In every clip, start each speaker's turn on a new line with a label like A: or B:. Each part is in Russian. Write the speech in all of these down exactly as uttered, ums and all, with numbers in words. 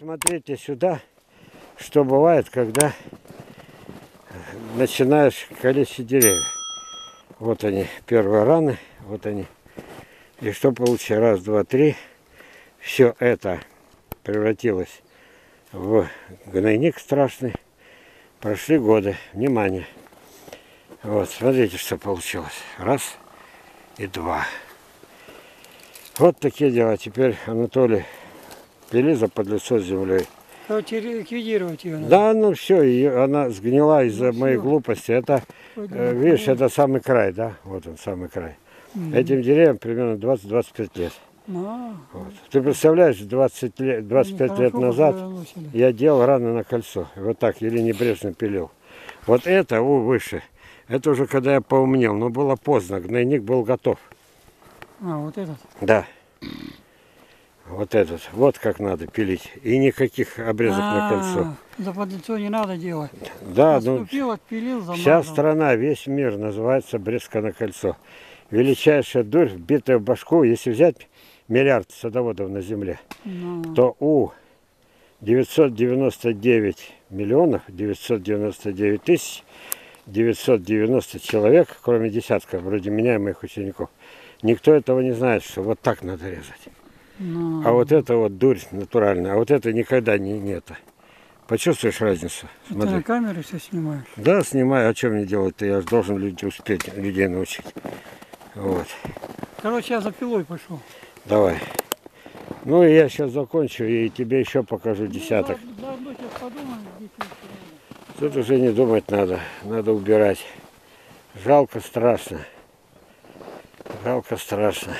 A: посмотрите сюда, что бывает, когда начинаешь калечить деревья. Вот они, первые раны, вот они. И что получилось? Раз, два, три. Все это превратилось в гнойник страшный. Прошли годы. Внимание. Вот, смотрите, что получилось. Раз и два. Вот такие дела. Теперь, Анатолий, пили за подлицо с землей.
B: Короче, ликвидировать ее надо.
A: Да, ну все, ее, она сгнила из-за ну, моей все. глупости. Это, э, видишь, это самый край, да? Вот он, самый край. Mm-hmm. Этим деревьям примерно двадцать-двадцать пять лет. Ah. Вот. Ты представляешь, двадцать лет, двадцать пять лет назад я делал раны на кольцо. Вот так, или небрежно пилил. Вот это, о, выше. Это уже когда я поумнел, но было поздно, гнойник был готов.
B: А, вот этот? Да.
A: Вот этот. Вот как надо пилить. И никаких обрезок а, на кольцо.
B: За подлицо не надо делать.
A: Да, Наступил,
B: ну, отпилил,
A: вся страна, весь мир называется обрезка на кольцо. Величайшая дурь, вбитая в башку, если взять миллиард садоводов на земле, ну. то у девятьсот девяносто девять миллионов девятьсот девяносто девять тысяч девятьсот девяносто человек, кроме десятка, вроде меня и моих учеников, никто этого не знает, что вот так надо резать. Ну. А вот это вот дурь натуральная, а вот это никогда не, не это. Почувствуешь разницу?
B: Смотри. Ты на камеру все снимаешь?
A: Да, снимаю. А что мне делать-то? Я же должен людей успеть, людей научить. Вот.
B: Короче, я за пилой пошел.
A: Давай. Ну и я сейчас закончу и тебе еще покажу десяток. Ну, заодно сейчас подумаем, тут уже не думать надо, надо убирать. Жалко, страшно. Жалко, страшно.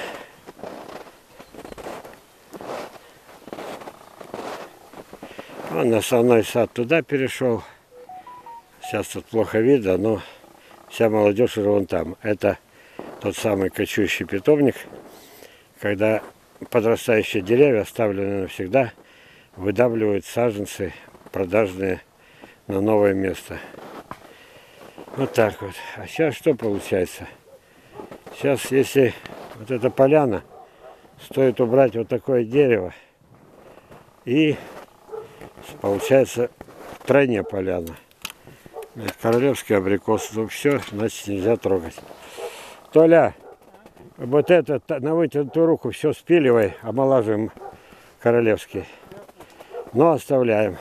A: Вон основной сад туда перешел. Сейчас тут плохо видно, но вся молодежь уже вон там. Это тот самый кочующий питомник, когда подрастающие деревья, оставленные навсегда, выдавливают саженцы продажные на новое место. Вот так вот. А сейчас что получается? Сейчас, если вот эта поляна, стоит убрать вот такое дерево, и получается тройне поляна. Королевский абрикос. Ну все, значит, нельзя трогать. Толя, вот это на вытянутую руку все спиливай, омолаживаем королевский. Но оставляем.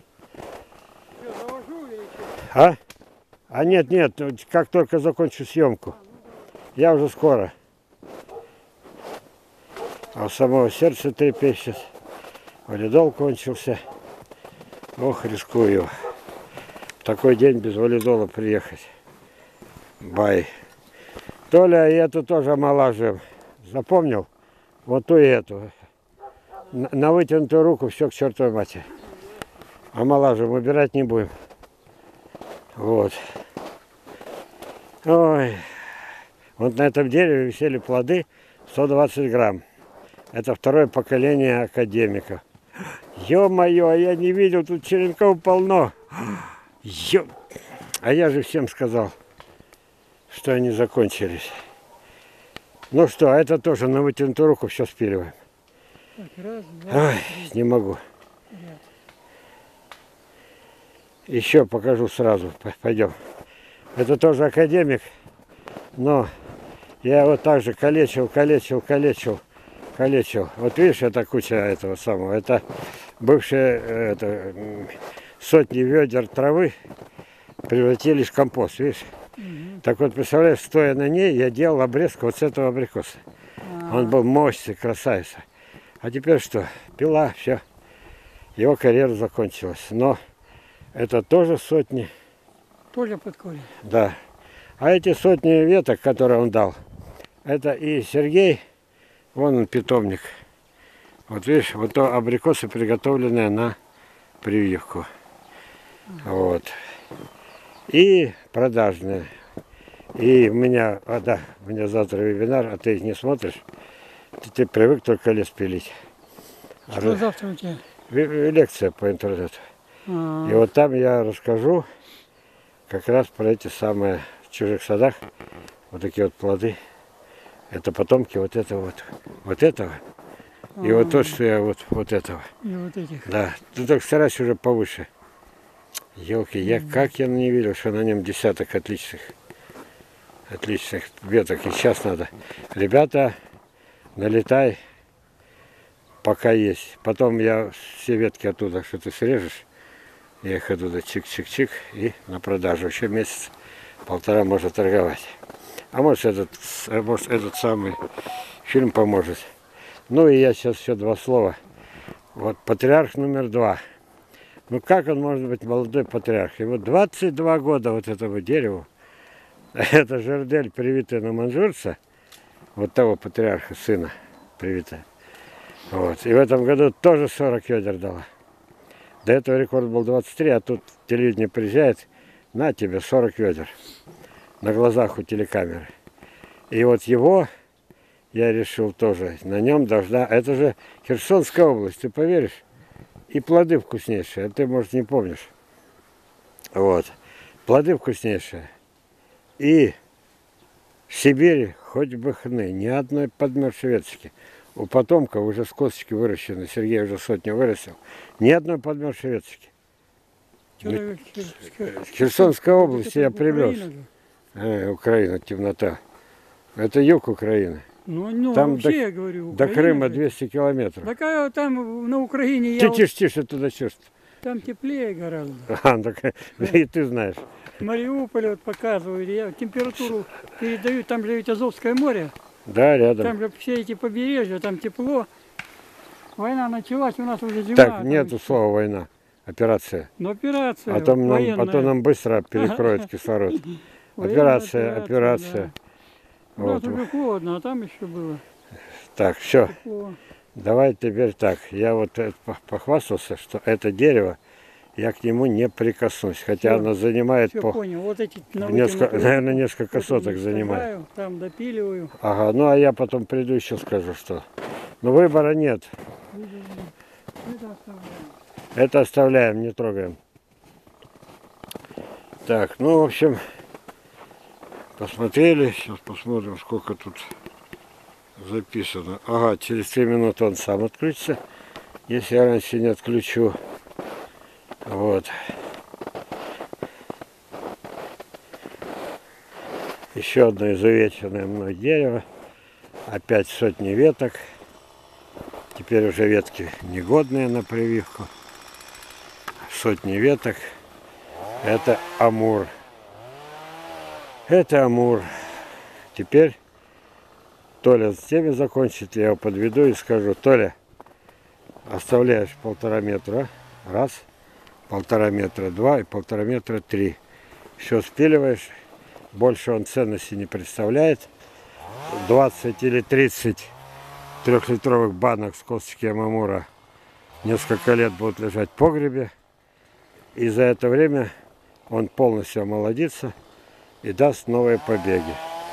A: А? А нет, нет, как только закончу съемку. Я уже скоро. А у самого сердце трепещет. Валидол кончился. Ох, рискую. В такой день без валидола приехать. Бай. Толя, и эту тоже омолаживаем. Запомнил? Вот ту и эту. На, на вытянутую руку все к чертовой матери. Омолаживаем, убирать не будем. Вот. Ой. Вот на этом дереве висели плоды сто двадцать грамм. Это второе поколение академиков. Ё-моё, а я не видел, тут черенков полно. Ё... А я же всем сказал, что они закончились. Ну что, а это тоже на вытянутую руку все спиливаем. Так, раз, два, Ой, не могу. Ряд. Еще покажу сразу. Пойдем. Это тоже академик, но я вот так же калечил, калечил, калечил, калечил. Вот видишь, это куча этого самого. Это бывшие это, сотни ведер травы превратились в компост, видишь? Угу. Так вот, представляешь, стоя на ней, я делал обрезку вот с этого абрикоса. А-а-а. Он был мощный, красавец. А теперь что? Пила, все. Его карьера закончилась. Но это тоже сотни.
B: Тоже под корень?
A: Да. А эти сотни веток, которые он дал, это и Сергей, вон он питомник. Вот видишь, вот то абрикосы, приготовленные на прививку. Ага. Вот. И продажные. И у меня, а да, у меня завтра вебинар, а ты их не смотришь. Ты, ты привык только лес пилить.
B: Что а завтра у тебя?
A: Лекция по интернету. А-а-а. И вот там я расскажу как раз про эти самые в чужих садах. Вот такие вот плоды. Это потомки вот этого вот. Вот этого. И вот то, что я вот, вот этого.
B: И вот этих.
A: Да, ты только старайся уже повыше. Елки, я как я не видел, что на нем десяток отличных, отличных веток. И сейчас надо. Ребята, налетай, пока есть. Потом я все ветки оттуда, что ты срежешь, я их оттуда чик-чик-чик и на продажу. Еще месяц, полтора можно торговать. А может этот, может этот самый фильм поможет. Ну и я сейчас еще два слова. Вот патриарх номер два. Ну как он может быть молодой патриарх? Ему двадцать два года вот этому дереву. Это жердель, привитая на манжурца. Вот того патриарха, сына привитая. Вот. И в этом году тоже сорок ведер дала. До этого рекорд был двадцать три, а тут телевидение приезжает. На тебе сорок ведер. На глазах у телекамеры. И вот его я решил тоже. На нем должна... Это же Херсонская область, ты поверишь? И плоды вкуснейшие, а ты, может, не помнишь. Вот. Плоды вкуснейшие. И в Сибири хоть бы хны, ни одной подмерзшей веточки. У потомка уже с косточки выращены, Сергей уже сотню вырастил. Ни одной подмерзшей веточки.
B: Вчера
A: В Херсонской области я привез. Э, Украина, темнота. Это юг Украины.
B: Ну, ну
A: Там
B: вообще,
A: до,
B: я говорю,
A: до
B: Украина
A: Крыма
B: же.
A: двести километров.
B: Так а там на Украине я
A: Тише,
B: вот-
A: тише, тише, туда чувств.
B: там теплее гораздо.
A: А, так, и ты знаешь.
B: Мариуполь вот показывают, я температуру передаю, там же ведь Азовское море,
A: Да, рядом.
B: там же все эти побережья, там тепло. Война началась, у нас уже зима.
A: Так,
B: там
A: нету
B: всё.
A: слова война. Операция.
B: Но операция
A: А то, нам,
B: военная.
A: а то нам быстро перекроет кислород.
B: Военная
A: Операция, операция.
B: да. У нас
A: Вот.
B: уже холодно, а там еще было
A: Так, все.
B: тепло.
A: Давай теперь так. Я вот э, по- похвастался, что это дерево, я к нему не прикоснусь. Хотя
B: Всё,
A: оно занимает
B: Все
A: по,
B: понял. Вот эти на
A: несколько,
B: вытянутую
A: наверное,
B: руку,
A: несколько
B: вот
A: соток
B: их
A: занимает.
B: сажаю, там допиливаю.
A: Ага, ну а я потом приду еще скажу, что. Но выбора нет.
B: Это оставляю.
A: Это оставляем, не трогаем. Так, ну, в общем, посмотрели. Сейчас посмотрим, сколько тут записано. Ага, через три минуты он сам отключится, если я раньше не отключу. Вот. Еще одно изувеченное мной дерево. Опять сотни веток. Теперь уже ветки негодные на прививку. Сотни веток. Это амур. Это амур. Теперь Толя с теми закончит, я его подведу и скажу: Толя, оставляешь полтора метра, раз, полтора метра, два и полтора метра, три. Все спиливаешь, больше он ценности не представляет. двадцать или тридцать трехлитровых банок с косточки амура несколько лет будут лежать в погребе. И за это время он полностью омолодится и даст новые побеги.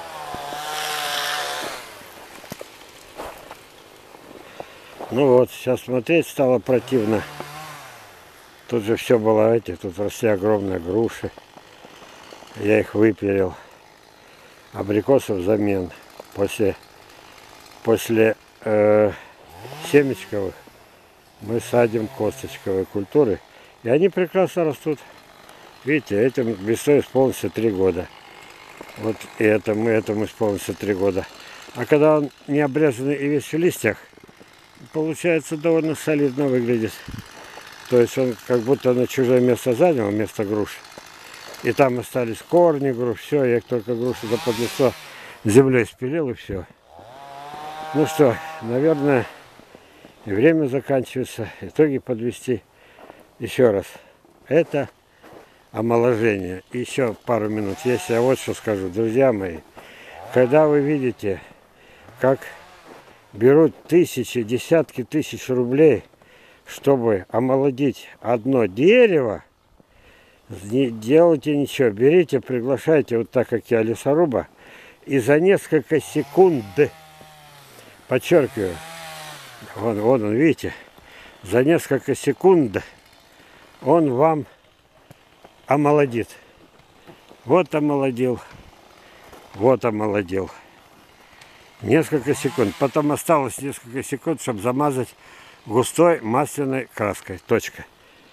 A: Ну вот, сейчас смотреть стало противно. Тут же все было эти, тут росли огромные груши. Я их выпилил. Абрикосы взамен. После, после э, семечковых мы садим косточковые культуры. И они прекрасно растут. Видите, этим весной исполнится три года. Вот и этому, этому исполнится три года. А когда он не обрезанный и весь в листьях, получается, довольно солидно выглядит. То есть он как будто на чужое место занял, место груш. И там остались корни груш, все, я только грушу до подлицо землей спилил и все. Ну что, наверное, и время заканчивается. Итоги подвести еще раз. Это омоложение. Еще пару минут. Если я вот что скажу, друзья мои. Когда вы видите, как берут тысячи, десятки тысяч рублей, чтобы омолодить одно дерево, не делайте ничего. Берите, приглашайте, вот так как я, лесоруба, и за несколько секунд, подчеркиваю, вон, вон он, видите, за несколько секунд он вам омолодит. Вот омолодил, вот омолодил. Несколько секунд. Потом осталось несколько секунд, чтобы замазать густой масляной краской. Точка.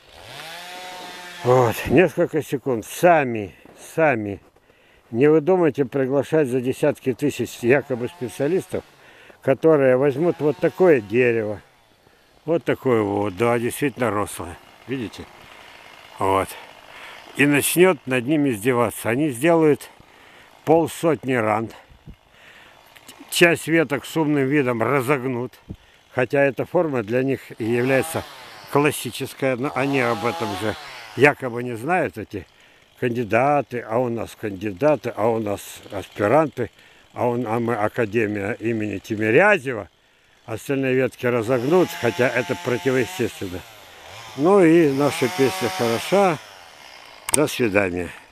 A: Вот. Несколько секунд. Сами, сами. Не вы думайте приглашать за десятки тысяч якобы специалистов, которые возьмут вот такое дерево. Вот такое вот. Да, действительно рослое. Видите? Вот. И начнет над ними издеваться. Они сделают полсотни ран. Часть веток с умным видом разогнут, хотя эта форма для них и является классическая, но они об этом же якобы не знают, эти кандидаты, а у нас кандидаты, а у нас аспиранты, а, он, а мы Академия имени Тимирязева, остальные ветки разогнут, хотя это противоестественно. Ну и наша песня хороша. До свидания.